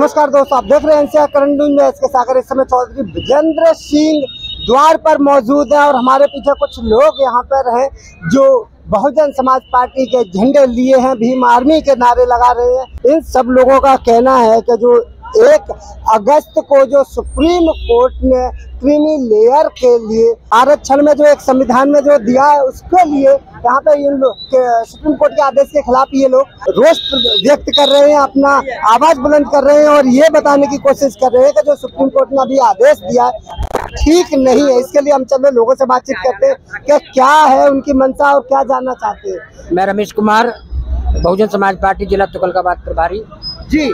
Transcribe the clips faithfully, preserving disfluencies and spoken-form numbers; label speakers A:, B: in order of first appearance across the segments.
A: नमस्कार दोस्तों, आप देख रहे हैं एनसीआर करंट न्यूज में। इसके सागर इस समय चौधरी विजेंद्र सिंह द्वार पर मौजूद हैं और हमारे पीछे कुछ लोग यहाँ पर हैं जो बहुजन समाज पार्टी के झंडे लिए हैं, भीम आर्मी के नारे लगा रहे हैं। इन सब लोगों का कहना है कि जो एक अगस्त को जो सुप्रीम कोर्ट ने क्रीमी लेयर के लिए आरक्षण में जो एक संविधान में जो दिया है उसके लिए यहाँ पे इन लोग सुप्रीम कोर्ट के आदेश के खिलाफ ये लोग रोष व्यक्त कर रहे हैं, अपना आवाज बुलंद कर रहे हैं और ये बताने की कोशिश कर रहे हैं कि जो सुप्रीम कोर्ट ने अभी आदेश दिया है ठीक नहीं है। इसके लिए हम चलो लोगों से बातचीत करते हैं कि क्या है उनकी मंशा और क्या जानना चाहते हैं।
B: मैं रमेश कुमार, बहुजन समाज पार्टी जिला तुगलकाबाद प्रभारी
A: जी।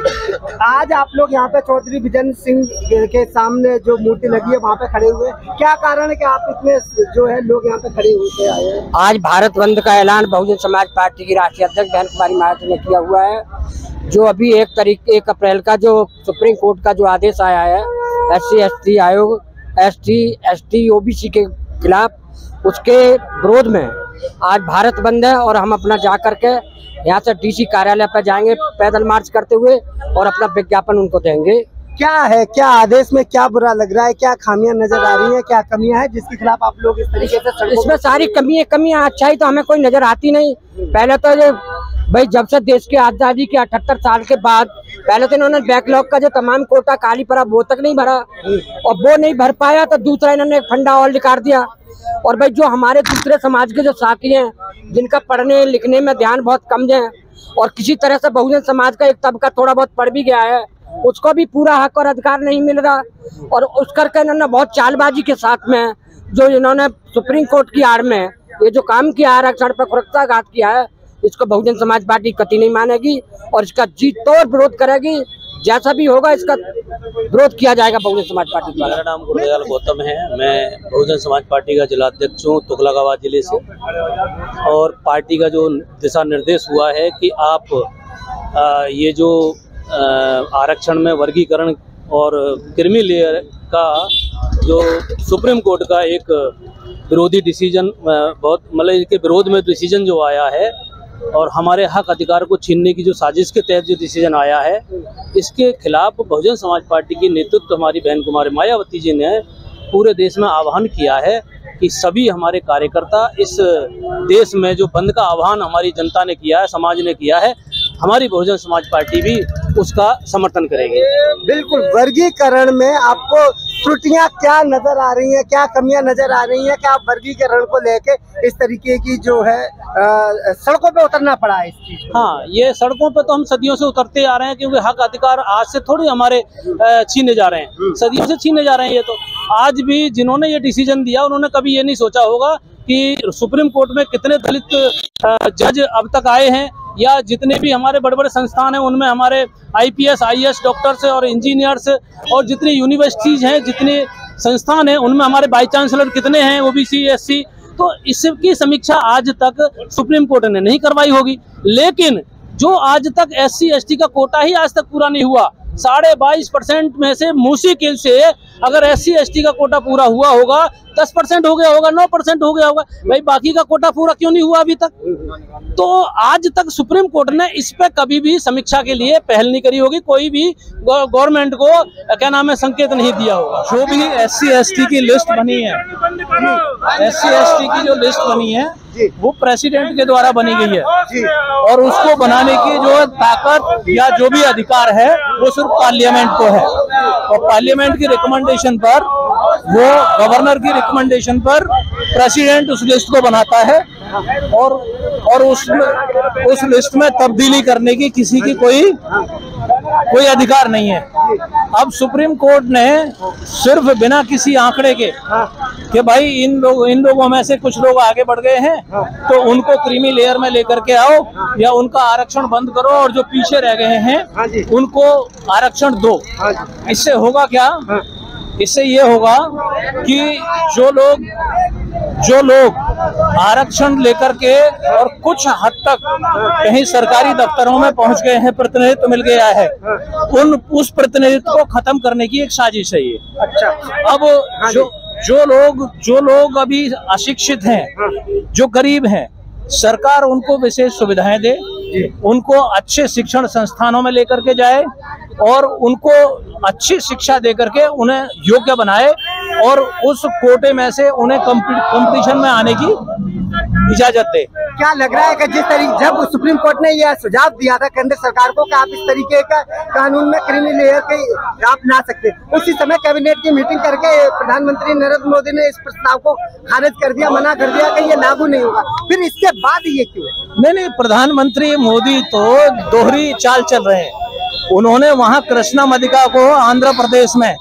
A: आज आप लोग यहाँ पे चौधरी विजेंद्र सिंह के सामने जो मूर्ति लगी है वहाँ पे खड़े हुए, क्या कारण है कि आप इतने जो है लोग यहाँ पे खड़े हुए आए हैं?
B: आज भारत बंद का ऐलान बहुजन समाज पार्टी की राष्ट्रीय अध्यक्ष बहन कुमारी महाराज ने किया हुआ है। जो अभी एक तारीख एक अप्रैल का जो सुप्रीम कोर्ट का जो आदेश आया है एस सी एस टी आयोग S T S T O B C के खिलाफ, उसके विरोध में आज भारत बंद है और हम अपना जा करके यहाँ से डीसी कार्यालय पर जाएंगे पैदल मार्च करते हुए और अपना विज्ञापन उनको देंगे।
A: क्या है, क्या आदेश में क्या बुरा लग रहा है, क्या खामियां नजर आ रही है, क्या कमियां हैं जिसके खिलाफ आप लोग इस तरीके से?
B: इसमें सारी कमियां कमियां अच्छाई तो हमें कोई नजर आती नहीं। पहले तो ये भाई जब से देश की आजादी के अठहत्तर साल के बाद पहले तो इन्होंने बैकलॉग का जो तमाम कोटा खाली पड़ा वो तक नहीं भरा और वो नहीं भर पाया तो दूसरा इन्होंने एक फंडा और निकाल दिया। और भाई जो हमारे दूसरे समाज के जो साथी हैं जिनका पढ़ने लिखने में ध्यान बहुत कम है और किसी तरह से बहुजन समाज का एक तबका थोड़ा बहुत पढ़ भी गया है, उसको भी पूरा हक और अधिकार नहीं मिल रहा। और उस करके इन्होंने बहुत चालबाजी के साथ में जो इन्होंने सुप्रीम कोर्ट की आड़ में ये जो काम किया, आरक्षण पर खुरचाघात किया है, इसको बहुजन समाज पार्टी कतई नहीं मानेगी और इसका जी तोड़ विरोध करेगी। जैसा भी होगा इसका विरोध किया जाएगा बहुजन समाज पार्टी द्वारा।
C: मेरा नाम गुरुदयाल गौतम है, मैं बहुजन समाज पार्टी का जिला अध्यक्ष हूँ तुगलकाबाद जिले से। और पार्टी का जो दिशा निर्देश हुआ है कि आप आ, ये जो आ, आरक्षण में वर्गीकरण और क्रीमी लेयर का जो सुप्रीम कोर्ट का एक विरोधी डिसीजन, बहुत मतलब इसके विरोध में डिसीजन जो आया है और हमारे हक अधिकार को छीनने की जो साजिश के तहत जो डिसीजन आया है, इसके खिलाफ बहुजन समाज पार्टी की नेतृत्व हमारी बहन कुमारी मायावती जी ने पूरे देश में आह्वान किया है कि सभी हमारे कार्यकर्ता इस देश में जो बंद का आह्वान हमारी जनता ने किया है, समाज ने किया है, हमारी बहुजन समाज पार्टी भी उसका समर्थन करेगी।
A: बिल्कुल। वर्गीकरण में आपको त्रुटियां क्या नजर आ रही हैं, क्या कमियां नजर आ रही हैं कि आप वर्गीकरण को लेके इस तरीके की जो है आ, सड़कों पे उतरना पड़ा है इस चीज?
C: हाँ, ये सड़कों पे तो हम सदियों से उतरते आ रहे हैं क्योंकि हक अधिकार आज से थोड़ी हमारे छीने जा रहे हैं, सदियों से छीने जा रहे हैं। ये तो आज भी जिन्होंने ये डिसीजन दिया उन्होंने कभी ये नहीं सोचा होगा कि सुप्रीम कोर्ट में कितने दलित जज अब तक आए हैं या जितने भी हमारे बड़े बड़े संस्थान हैं उनमें हमारे I P S I A S doctors और इंजीनियर्स और जितनी यूनिवर्सिटीज हैं, जितने संस्थान हैं उनमें हमारे वाइस चांसलर कितने हैं ओ बी सी एस सी, तो इसकी समीक्षा आज तक सुप्रीम कोर्ट ने नहीं करवाई होगी। लेकिन जो आज तक एस सी एस टी का कोटा ही आज तक पूरा नहीं हुआ, साढ़े बाईस परसेंट में से मुश्किल से अगर एस सी एस टी का कोटा पूरा हुआ होगा, दस परसेंट हो गया होगा, नौ परसेंट हो गया होगा, भाई बाकी का कोटा पूरा क्यों नहीं हुआ अभी तक? तो आज तक सुप्रीम कोर्ट ने इस पे कभी भी समीक्षा के लिए पहल नहीं करी होगी, कोई भी गवर्नमेंट को क्या नाम है संकेत नहीं दिया होगा।
D: जो भी एस सी एस टी की लिस्ट बनी है, एस सी एस टी की जो लिस्ट बनी है वो प्रेसिडेंट के द्वारा बनी गई है और उसको बनाने की जो ताकत या जो भी अधिकार है वो सिर्फ पार्लियामेंट को है और पार्लियामेंट की रिकमेंडेशन पर, वो गवर्नर की रिकमेंडेशन पर प्रेसिडेंट उस लिस्ट को बनाता है और और उस उस लिस्ट में तब्दीली करने की किसी की कोई कोई अधिकार नहीं है। अब सुप्रीम कोर्ट ने सिर्फ बिना किसी आंकड़े के कि भाई इन लोग इन लोगों में से कुछ लोग आगे बढ़ गए हैं तो उनको क्रीमी लेयर में लेकर के आओ या उनका आरक्षण बंद करो और जो पीछे रह गए हैं उनको आरक्षण दो। इससे होगा क्या? इससे ये होगा कि जो लोग जो लोग आरक्षण लेकर के और कुछ हद तक कहीं सरकारी दफ्तरों में पहुंच गए हैं, प्रतिनिधित्व मिल गया है, उन उस प्रतिनिधित्व को खत्म करने की एक साजिश है ये।
A: अच्छा।
D: अब जो जो लोग जो लोग अभी अशिक्षित हैं, जो गरीब हैं, सरकार उनको विशेष सुविधाएं दे, उनको अच्छे शिक्षण संस्थानों में लेकर के जाए और उनको अच्छी शिक्षा दे करके उन्हें योग्य बनाए और उस कोटे में से उन्हें कंपटीशन में आने की इजाजत दे।
A: क्या लग रहा है कि जिस तरीके जब सुप्रीम कोर्ट ने यह सुझाव दिया था केंद्र सरकार को कि आप इस तरीके का कानून में क्रीमी लेयर के आप ला सकते, उसी समय कैबिनेट की मीटिंग करके प्रधानमंत्री नरेंद्र मोदी ने इस प्रस्ताव को खारिज कर दिया, मना कर दिया कि ये लागू नहीं होगा, फिर इसके बाद ये क्यों?
D: नहीं नहीं, प्रधानमंत्री मोदी तो दोहरी चाल चल रहे हैं। उन्होंने वहां कृष्णा मदिका को आंध्र प्रदेश में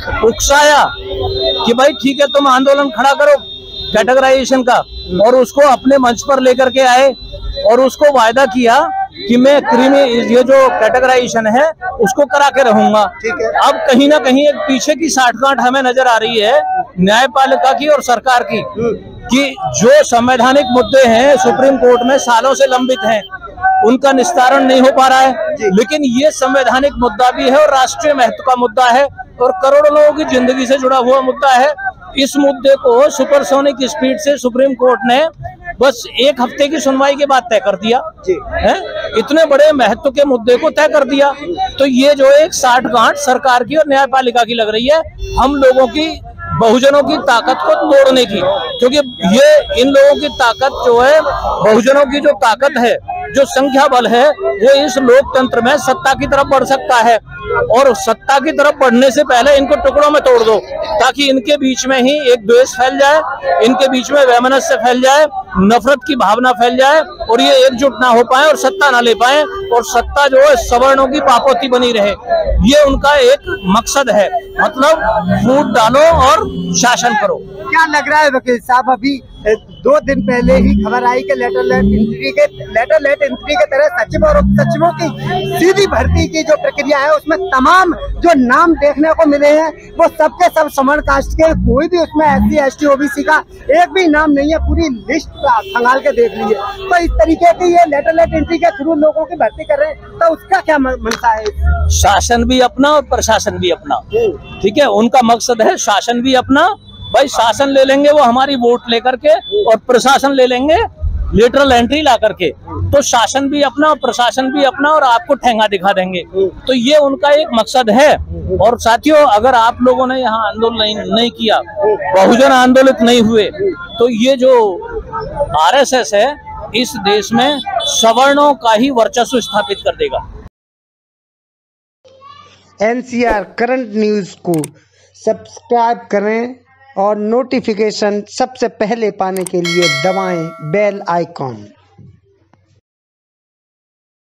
D: उकसाया कि भाई ठीक है तुम आंदोलन खड़ा करो कैटेगराइजेशन का, और उसको अपने मंच पर लेकर के आए और उसको वायदा किया कि मैं क्रीमी ये जो कैटेगराइजेशन है उसको करा के रहूंगा।
A: ठीक है।
D: अब कहीं ना कहीं एक पीछे की साठगांठ हमें नजर आ रही है न्यायपालिका की और सरकार की, कि जो संवैधानिक मुद्दे हैं सुप्रीम कोर्ट में सालों से लंबित हैं, उनका निस्तारण नहीं हो पा रहा है। लेकिन ये संवैधानिक मुद्दा भी है और राष्ट्रीय महत्व का मुद्दा है और करोड़ों लोगों की जिंदगी से जुड़ा हुआ मुद्दा है। इस मुद्दे को सुपरसोनिक स्पीड से सुप्रीम कोर्ट ने बस एक हफ्ते की सुनवाई के बाद तय कर दिया है। इतने बड़े महत्व के मुद्दे को तय कर दिया, तो ये जो एक साठगांठ सरकार की और न्यायपालिका की लग रही है हम लोगों की, बहुजनों की ताकत को तोड़ने की, क्योंकि ये इन लोगों की ताकत जो है, बहुजनों की जो ताकत है, जो संख्या बल है, वो इस लोकतंत्र में सत्ता की तरफ बढ़ सकता है। और सत्ता की तरफ बढ़ने से पहले इनको टुकड़ों में तोड़ दो, ताकि इनके बीच में ही एक द्वेष फैल जाए, इनके बीच में वैमनस्य फैल जाए, नफरत की भावना फैल जाए और ये एकजुट ना हो पाए और सत्ता ना ले पाए, और सत्ता जो है सवर्णों की पापोती बनी रहे। ये उनका एक मकसद है, मतलब फूट डालो और शासन करो।
A: क्या लग रहा है वकील साहब, अभी दो दिन पहले ही खबर आई कि लेटर लेट एंट्री के लेटर लेट एंट्री के तरह सचिव और उप सचिवों की सीधी भर्ती की जो प्रक्रिया है उसमें तमाम जो नाम देखने को मिले हैं वो सबके सब सवर्ण कास्ट के, कोई भी उसमें S C S T OBC का एक भी नाम नहीं है, पूरी लिस्ट खंगाल के देख लीजिए। तो इस तरीके की ये लेटर लेट एंट्री के थ्रू लोगों की भर्ती कर रहे हैं, तो उसका क्या मनसा है?
D: शासन भी अपना और प्रशासन भी अपना, ठीक है, उनका मकसद है शासन भी अपना, भाई शासन ले लेंगे वो हमारी वोट लेकर के और प्रशासन ले लेंगे लेटरल एंट्री ला करके, तो शासन भी अपना और प्रशासन भी अपना और आपको ठेंगा दिखा देंगे। तो ये उनका एक मकसद है। और साथियों, अगर आप लोगों ने यहाँ आंदोलन नहीं, नहीं किया, बहुजन आंदोलित नहीं हुए, तो ये जो आरएसएस है इस देश में सवर्णों का ही वर्चस्व स्थापित कर देगा।
A: एनसीआर करंट न्यूज को सब्सक्राइब करें और नोटिफिकेशन सबसे पहले पाने के लिए दबाएं बेल आइकॉन।